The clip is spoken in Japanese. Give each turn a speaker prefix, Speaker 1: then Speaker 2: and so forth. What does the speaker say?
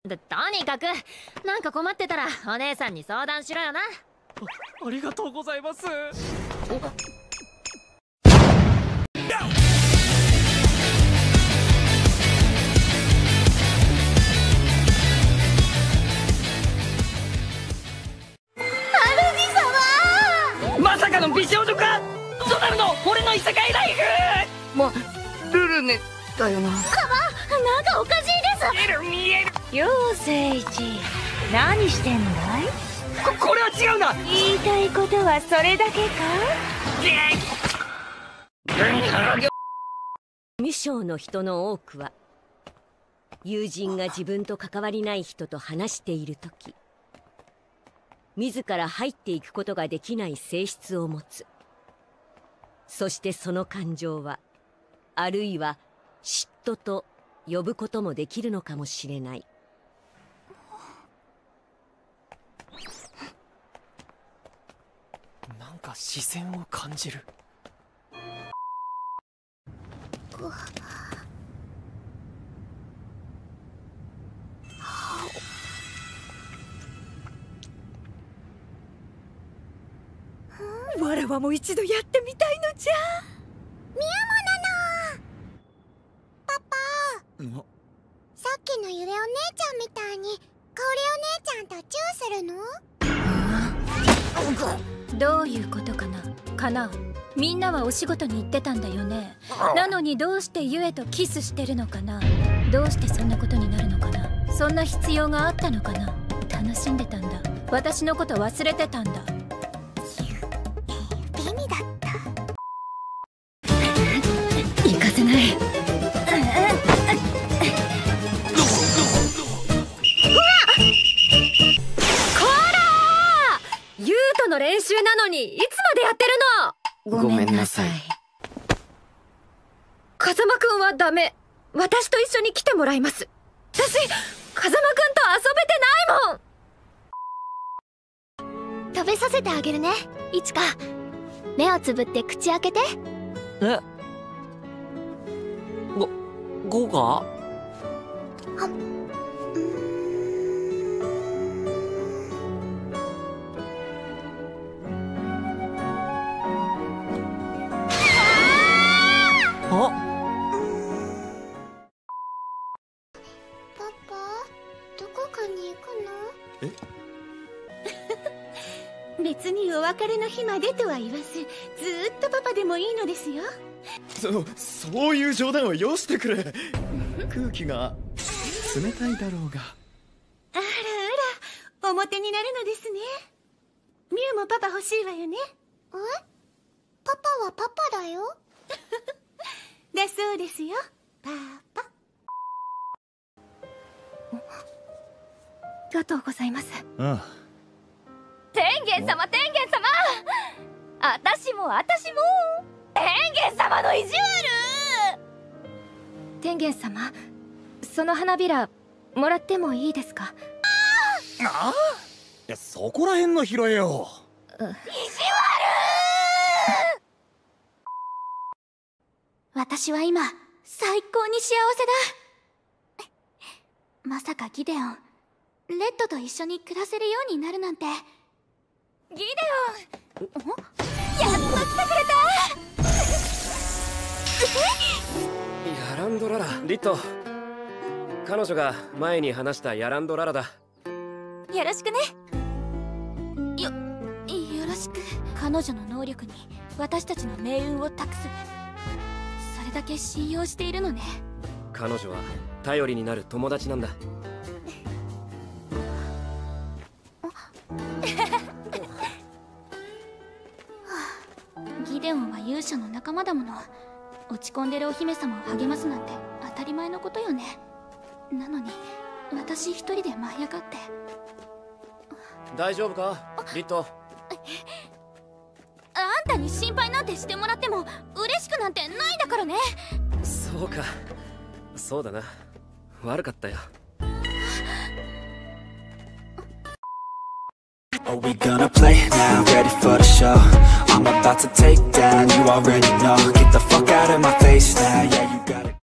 Speaker 1: とにかくなんか困ってたらお姉さんに相談しろよな。
Speaker 2: ありがとうございます。まさかの美少女か。どうなるの俺の異世界ライフ。
Speaker 3: ルルネだよな。
Speaker 1: なんかおかしいです。
Speaker 2: 見える。
Speaker 4: 妖精一、何してんだい？
Speaker 2: これは違うな。
Speaker 4: 言いたいことはそれだけか？
Speaker 5: 無性の人の多くは友人が自分と関わりない人と話しているとき、自ら入っていくことができない性質を持つ。そしてその感情はあるいは嫉妬と呼ぶこともできるのかもしれない。
Speaker 2: なんか視線を感じる。
Speaker 4: わらわも一度やってみたいのじゃ。
Speaker 6: 宮本なの。パパ、さっきのゆれお姉ちゃんみたいに香りお姉ちゃんとチューするの？
Speaker 7: どういうことかな。かな、みんなはお仕事に行ってたんだよね。なのにどうしてゆえとキスしてるのかな。どうしてそんなことになるのかな。そんな必要があったのかな。楽しんでたんだ。私のこと忘れてたんだ。
Speaker 6: 便利だった。
Speaker 7: 行かせない。ユウトの練習なのにいつまでやってるの。
Speaker 3: ごめんなさい。
Speaker 7: 風間くんはダメ。私と一緒に来てもらいます。私風間くんと遊べてないもん。
Speaker 6: 食べさせてあげるね、いちか。目をつぶって口開けて。
Speaker 2: え、ゴが？あ、
Speaker 6: パパ、どこかに行くの？
Speaker 4: 別にお別れの日までとは言わず、ずーっとパパでもいいのですよ。
Speaker 8: そういう冗談はよしてくれ。空気が冷たいだろうが。
Speaker 4: あらあら、表になるのですね。ミュウもパパ欲しいわよね。
Speaker 6: パパはパパだよ。
Speaker 4: だそうですよ、パパ。
Speaker 7: ありがとうございます。
Speaker 1: 天元様、天元様、私も天元様の意地悪。
Speaker 7: 天元様、その花びらもらってもいいですか？
Speaker 8: いや、そこらへんの拾えよ。
Speaker 1: 意地悪。
Speaker 6: 私は今最高に幸せだ。まさかギデオン、レッドと一緒に暮らせるようになるなんて。
Speaker 1: ギデオン、やっと来てくれた。
Speaker 9: ヤランドララ、リット。彼女が前に話したヤランドララだ。
Speaker 6: よろしくね。よろしく。彼女の能力に私たちの命運を託す。それだけ信用しているのね。
Speaker 9: 彼女は頼りになる友達なんだ。
Speaker 6: ギデオンは勇者の仲間だもの。落ち込んでるお姫様を励ますなんて当たり前のことよね。なのに私一人で舞い上がって。
Speaker 9: 大丈夫か、リット。
Speaker 6: あんたに心配なんてしてもらっても嬉しくなんてないだからね。
Speaker 9: そうか、そうだな、悪かったよ。
Speaker 10: Are we gonna play now? Ready for the show? I'm about to take down, you already know. Get the fuck out of my face now, yeah, you got